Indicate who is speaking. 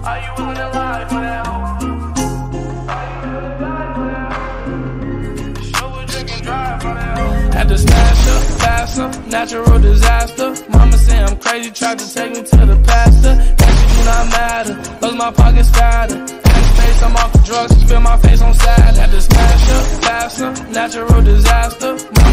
Speaker 1: Are you willing to lie for that hoe? Had to smash her, faster, natural disaster. Mama say I'm crazy, tried to take me to the pastor. That shit do not matter, lost my pockets fatter. Face, I'm off the drugs, spill my face on sad. Had to smash her, faster, natural disaster.